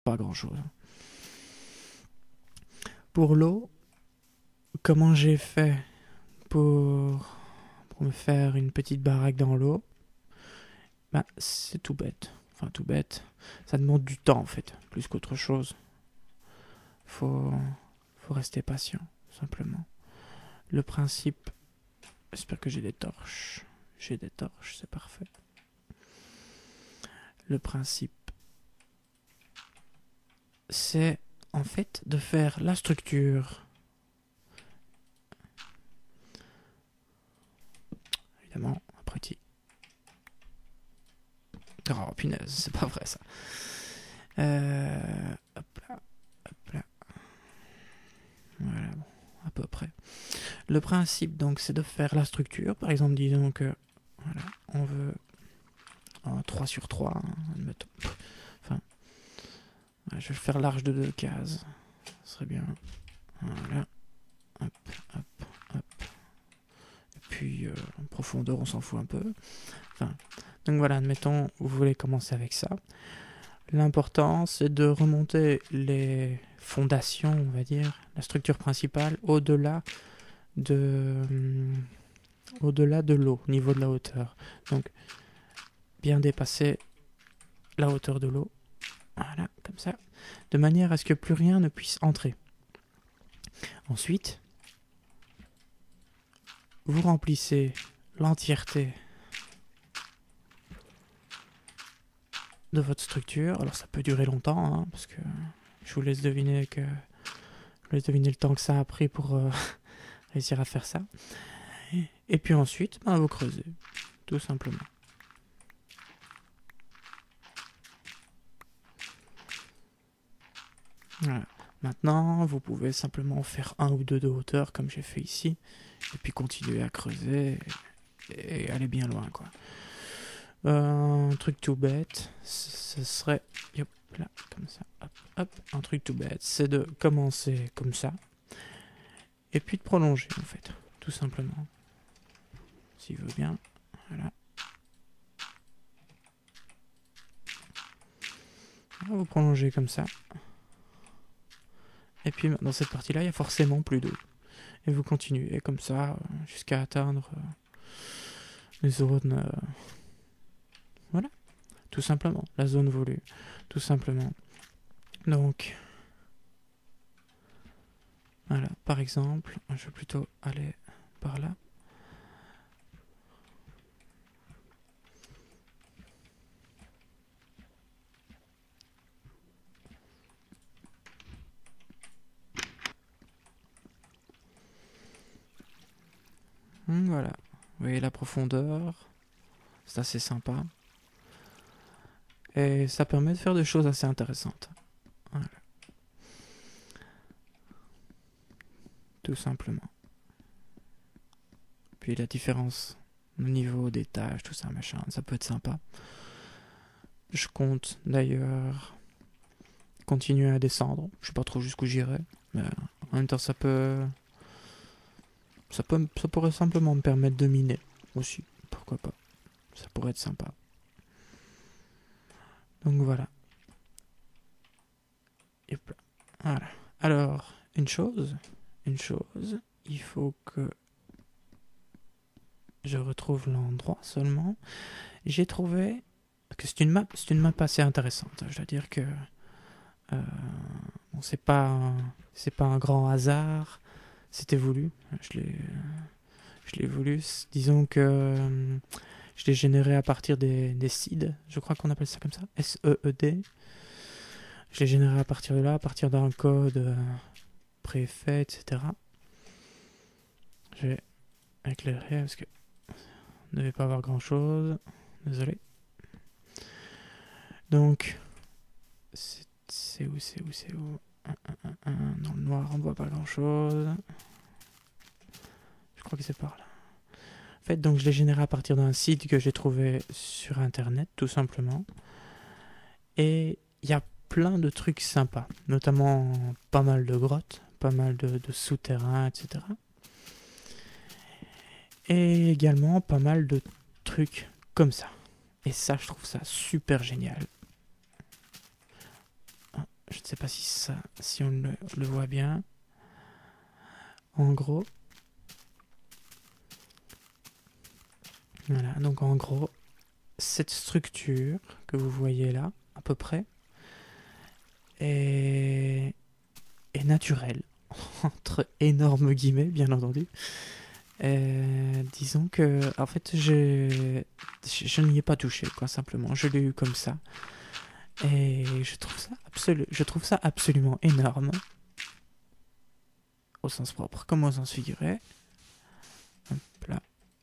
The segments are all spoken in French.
pas grand chose. Pour l'eau, comment j'ai fait pour me faire une petite baraque dans l'eau? Bah, c'est tout bête. Enfin, tout bête. Ça demande du temps, en fait, plus qu'autre chose. Faut, faut rester patient, simplement. Le principe... J'espère que j'ai des torches. J'ai des torches, c'est parfait. Le principe, c'est en fait de faire la structure. Évidemment, abruti. Oh punaise, c'est pas vrai ça. Hop là, hop là. Voilà, bon, à peu près. Le principe donc c'est de faire la structure. Par exemple, disons que voilà, on veut un 3 sur 3, hein, admettons. Enfin, voilà, je vais faire large de 2 cases. Ce serait bien. Voilà. Hop, hop, hop. Et puis, en profondeur, on s'en fout un peu. Enfin, donc voilà, admettons, vous voulez commencer avec ça. L'important, c'est de remonter les fondations, on va dire, la structure principale, de, au-delà de l'eau, au niveau de la hauteur. Donc, bien dépasser la hauteur de l'eau. Voilà, comme ça. De manière à ce que plus rien ne puisse entrer. Ensuite, vous remplissez l'entièreté de votre structure. Alors ça peut durer longtemps, hein, parce que je vous laisse deviner le temps que ça a pris pour réussir à faire ça. Et puis ensuite, vous creusez, tout simplement. Voilà. Maintenant, vous pouvez simplement faire 1 ou 2 de hauteur, comme j'ai fait ici, et puis continuer à creuser et aller bien loin, quoi. Un truc tout bête, ce serait, hop là, comme ça, hop, hop, un truc tout bête, c'est de commencer comme ça, et puis de prolonger, en fait, tout simplement. S'il veut bien, voilà. Vous prolongez comme ça. Et puis dans cette partie-là, il y a forcément plus d'eau. Et vous continuez comme ça jusqu'à atteindre les zones... voilà, tout simplement. La zone voulue, tout simplement. Donc, voilà, par exemple, je vais plutôt aller par là. Voilà, vous voyez la profondeur, c'est assez sympa. Et ça permet de faire des choses assez intéressantes. Voilà. Tout simplement. Puis la différence au niveau des tâches, tout ça, machin, ça peut être sympa. Je compte d'ailleurs continuer à descendre. Je sais pas trop jusqu'où j'irai, mais en même temps ça pourrait simplement me permettre de miner aussi. Pourquoi pas. Ça pourrait être sympa. Donc voilà. Et voilà. Alors, une chose, il faut que je retrouve l'endroit seulement. J'ai trouvé que c'est une map assez intéressante. Je dois dire que bon, c'est pas un grand hasard. C'était voulu. Je l'ai voulu. Disons que je l'ai généré à partir des seeds. Je crois qu'on appelle ça comme ça. SEED. Je l'ai généré à partir de là, à partir d'un code préfet, etc. Je vais éclairer parce que ne devait pas avoir grand chose. Désolé. Donc, c'est où dans le noir, on ne voit pas grand chose. Je crois que c'est par là. En fait, donc je l'ai généré à partir d'un site que j'ai trouvé sur internet, tout simplement. Et il y a plein de trucs sympas, notamment pas mal de grottes, pas mal de souterrains, etc. Et également pas mal de trucs comme ça. Et ça, je trouve ça super génial. sais pas si on le voit bien. En gros. Voilà, donc en gros, cette structure que vous voyez là, à peu près, est naturelle, entre énormes guillemets, bien entendu. Disons que, en fait, je n'y ai pas touché, quoi, simplement. Je l'ai eu comme ça. Et je trouve ça absolument énorme. Au sens propre, comme au sens figuré. Hop là.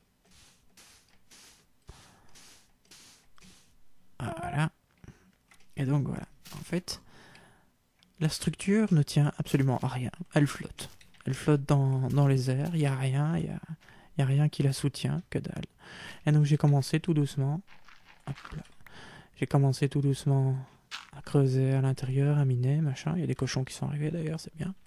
Voilà. Et donc voilà. En fait, la structure ne tient absolument à rien. Elle flotte. Elle flotte dans les airs. Il n'y a rien. Il y a rien qui la soutient. Que dalle. Et donc j'ai commencé tout doucement. Hop là. J'ai commencé tout doucement à creuser à l'intérieur, à miner, machin. Il y a des cochons qui sont arrivés d'ailleurs, c'est bien.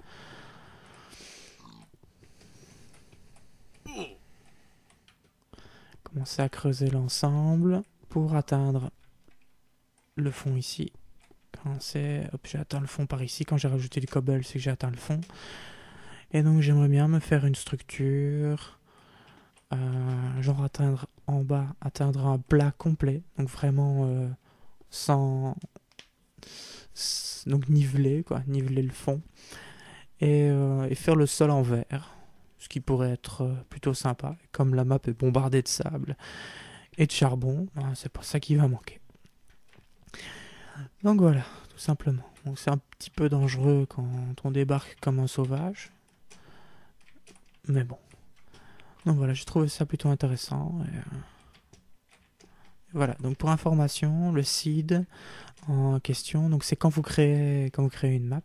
Commencer à creuser l'ensemble pour atteindre le fond ici. Hop, j'ai atteint le fond par ici. Quand j'ai rajouté les cobbles, c'est que j'ai atteint le fond. Et donc j'aimerais bien me faire une structure, genre atteindre en bas, atteindre un plat complet, donc vraiment sans, donc niveler quoi, niveler le fond et faire le sol en verre, ce qui pourrait être plutôt sympa. Comme la map est bombardée de sable et de charbon, c'est pas ça qui va manquer. Donc voilà, tout simplement. Donc c'est un petit peu dangereux quand on débarque comme un sauvage. Mais bon. Donc voilà, j'ai trouvé ça plutôt intéressant. Voilà, donc pour information, le seed en question, donc c'est quand vous créez une map.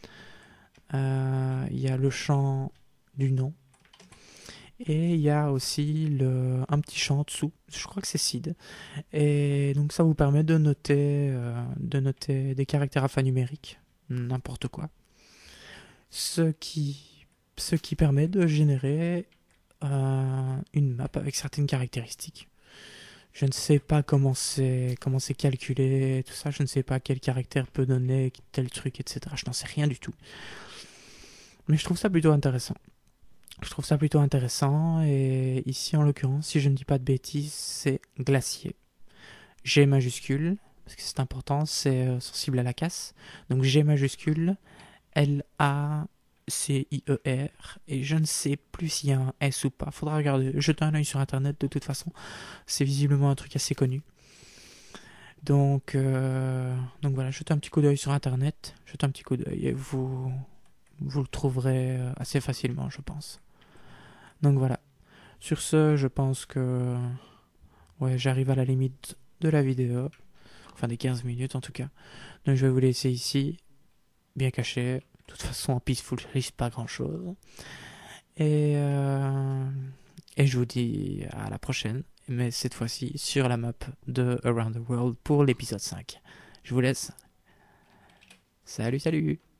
Il y a le champ du nom. Et il y a aussi un petit champ en dessous, je crois que c'est seed. Et donc ça vous permet de noter des caractères alphanumériques, n'importe quoi. Ce qui permet de générer une map avec certaines caractéristiques. Je ne sais pas comment c'est calculé, tout ça. Je ne sais pas quel caractère peut donner tel truc, etc. Je n'en sais rien du tout. Mais je trouve ça plutôt intéressant. Et ici, en l'occurrence, si je ne dis pas de bêtises, c'est glacier. G majuscule, parce que c'est important, c'est sensible à la casse. Donc G majuscule, L-A-C-I-E-R, et je ne sais plus s'il y a un S ou pas. Faudra regarder, jeter un œil sur internet de toute façon. C'est visiblement un truc assez connu. Donc voilà, jetez un petit coup d'œil sur internet, jetez un petit coup d'œil et vous le trouverez assez facilement, je pense. Donc voilà. Sur ce, je pense que j'arrive à la limite de la vidéo. Enfin des 15 minutes en tout cas. Donc je vais vous laisser ici, bien caché. De toute façon en peaceful je risque pas grand chose. Et je vous dis à la prochaine. Mais cette fois-ci sur la map de Around the World pour l'épisode 5. Je vous laisse. Salut.